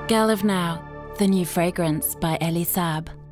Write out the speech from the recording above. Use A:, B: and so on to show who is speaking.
A: Girl of Now, the new fragrance by Elie Saab.